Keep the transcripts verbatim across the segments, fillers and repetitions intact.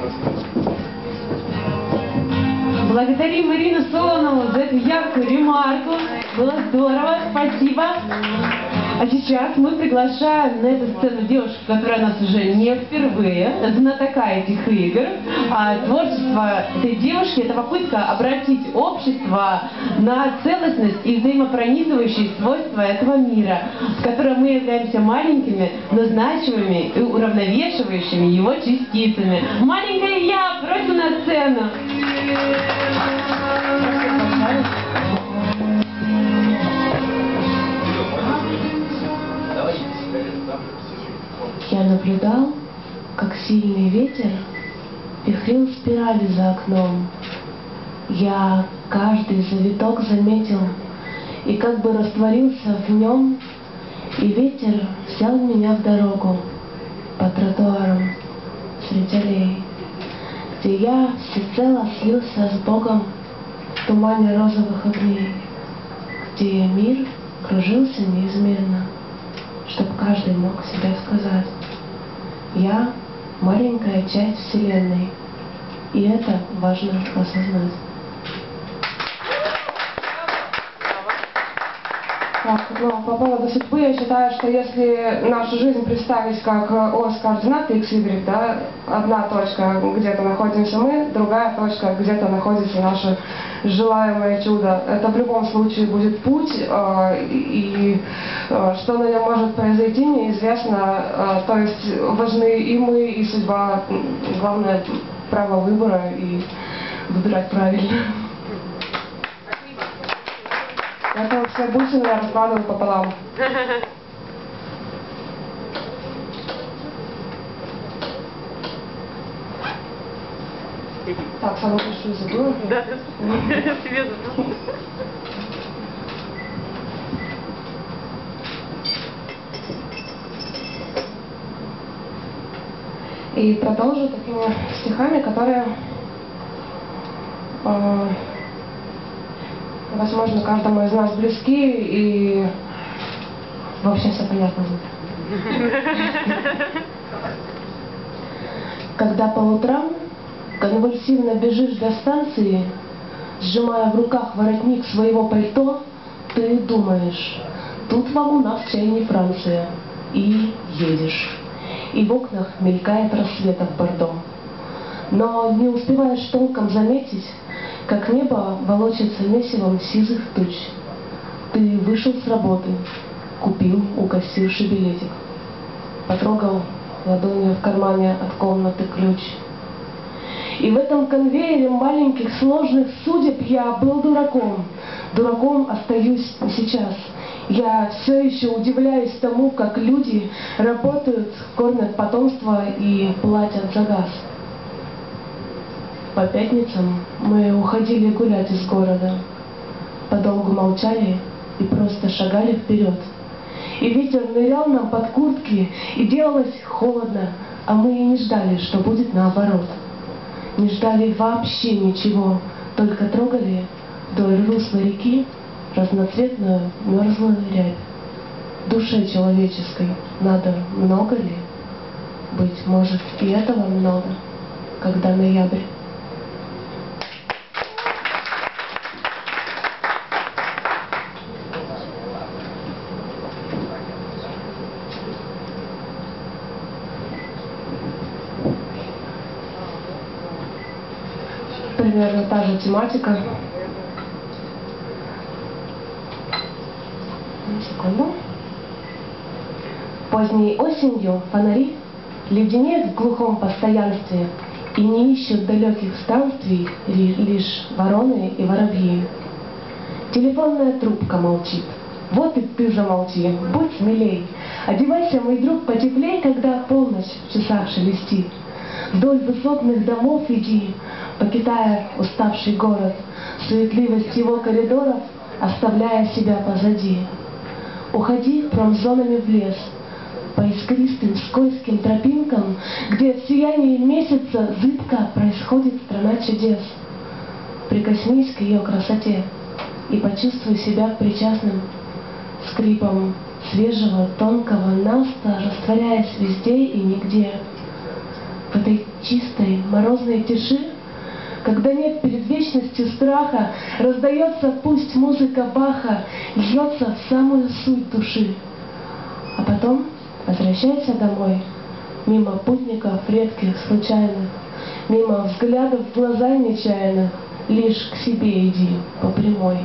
Благодарим Ирину Солонову за эту яркую ремарку. Было здорово, спасибо. А сейчас мы приглашаем на эту сцену девушку, которая у нас уже не впервые, знатока этих игр. А творчество этой девушки – это попытка обратить общество на целостность и взаимопронизывающие свойства этого мира, в котором мы являемся маленькими, но значимыми и уравновешивающими его частицами. Маленькая я, просим на сцену. Я наблюдал, как сильный ветер вихрил спирали за окном. Я каждый завиток заметил и как бы растворился в нем, и ветер взял меня в дорогу по тротуарам среди аллей, где я всецело слился с Богом в тумане розовых огней, где мир кружился неизменно, чтоб каждый мог себе сказать: я маленькая часть Вселенной, и это важно осознать. Так, ну, по поводу судьбы, я считаю, что если нашу жизнь представить как ось координат икс игрек, да, одна точка, где-то находимся мы, другая точка, где-то находится наше желаемое чудо. Это в любом случае будет путь, э, и э, что на нем может произойти, неизвестно. Э, то есть важны и мы, и судьба. Главное право выбора и выбирать правильно. Это вот все бусины я раскладываю пополам. Так, самую большую забыла? Да, себе забыла. И продолжу такими стихами, которые, э, возможно, каждому из нас близки, и в общем все понятно будет. Когда по утрам конвульсивно бежишь до станции, сжимая в руках воротник своего пальто, ты думаешь: тут вам у нас чай не Франция, и едешь. И в окнах мелькает рассвет от бордо. Но не успеваешь толком заметить, как небо волочится месивом сизых туч. Ты вышел с работы, купил у кассирши билетик, потрогал ладонью в кармане от комнаты ключ. И в этом конвейере маленьких сложных судеб я был дураком. Дураком остаюсь сейчас. Я все еще удивляюсь тому, как люди работают, кормят потомство и платят за газ. По пятницам мы уходили гулять из города, подолгу молчали и просто шагали вперед. И ветер нырял нам под куртки, и делалось холодно, а мы и не ждали, что будет наоборот. Не ждали вообще ничего, только трогали вдоль русла реки разноцветную мерзлую рябь. Душе человеческой надо много ли? Быть может, и этого много, когда ноябрь. Примерно та же тематика. Секунду. Поздней осенью фонари леденеют в глухом постоянстве и не ищут далеких странствий лишь вороны и воробьи. Телефонная трубка молчит. Вот и ты замолчи, будь смелей. Одевайся, мой друг, потеплей, когда полночь в часах шелестит. Вдоль высотных домов иди, покидая уставший город, суетливость его коридоров оставляя себя позади. Уходи промзонами в лес, по искристым скользким тропинкам, где в сиянии месяца зыбко происходит страна чудес. Прикоснись к ее красоте и почувствуй себя причастным скрипом свежего тонкого наста, растворяясь везде и нигде. В этой чистой этой морозной тиши, когда нет перед вечностью страха, раздается пусть музыка Баха, льется в самую суть души. А потом возвращайся домой, мимо путников редких, случайных, мимо взглядов в глаза нечаянных, лишь к себе иди по прямой.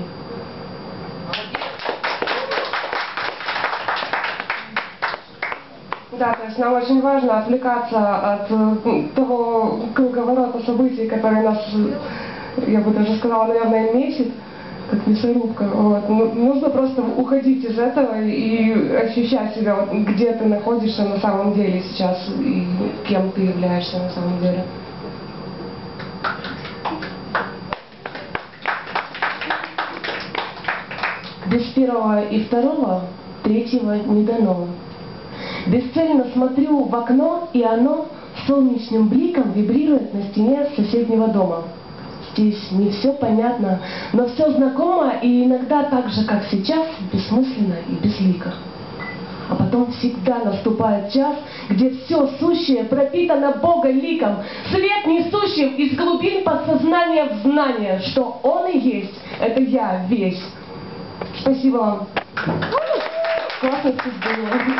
Да, то есть нам очень важно отвлекаться от э, того круговорота событий, которые нас, я бы даже сказала, наверное, месяц, как мясорубка. Вот. Ну, нужно просто уходить из этого и ощущать себя, вот, где ты находишься на самом деле сейчас и кем ты являешься на самом деле. Без первого и второго третьего не дано. Бесцельно смотрю в окно, и оно солнечным бликом вибрирует на стене соседнего дома. Здесь не все понятно, но все знакомо, и иногда так же, как сейчас, бессмысленно и безлико. А потом всегда наступает час, где все сущее пропитано Бога ликом, свет несущим из глубин подсознания в знание, что Он и есть, это я весь. Спасибо вам. Классное впечатление.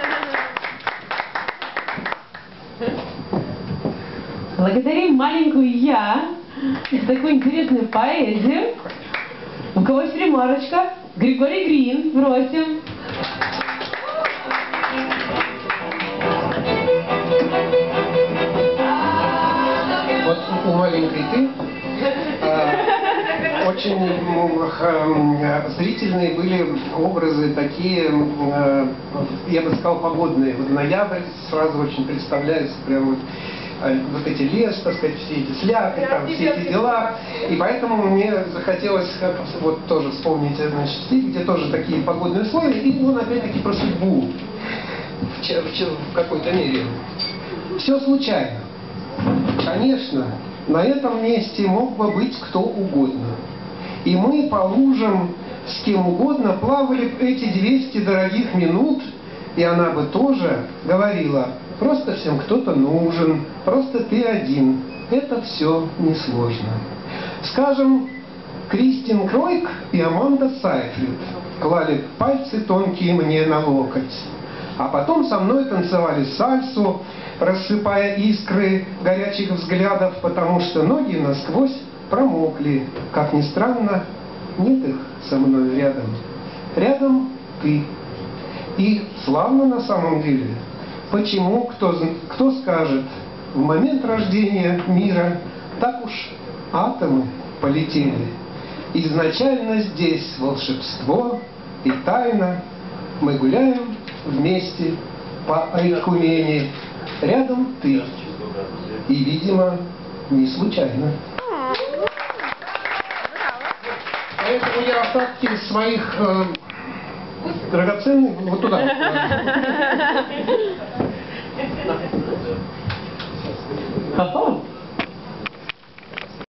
Благодарим маленькую Я за такую интересную поэзию. У кого есть ремарочка? Григорий Грин, просим. Вот у маленькой ты э, очень э, зрительные были образы такие, э, я бы сказал, погодные. Вот ноябрь сразу очень представляется прям вот, э, вот эти лес, так сказать, все эти слякоть, там, все эти дела. И поэтому мне захотелось как, вот тоже вспомнить, значит, стиль, где тоже такие погодные условия, и он опять-таки про судьбу в, в, в какой-то мере. Все случайно. Конечно, на этом месте мог бы быть кто угодно. И мы по лужам с кем угодно плавали б эти двести дорогих минут, и она бы тоже говорила: просто всем кто-то нужен, просто ты один. Это все несложно. Скажем, Кристин Кройк и Аманда Сайфрид клали пальцы тонкие мне на локоть, а потом со мной танцевали сальсу, рассыпая искры горячих взглядов, потому что ноги насквозь промокли. Как ни странно, нет их со мной рядом. Рядом ты. И славно на самом деле. Почему, кто, кто скажет, в момент рождения мира так уж атомы полетели. Изначально здесь волшебство и тайна. Мы гуляем вместе по Айкумене. Рядом ты. И, видимо, не случайно. Поэтому я остатки своих э, драгоценных вот туда. Ха-ха.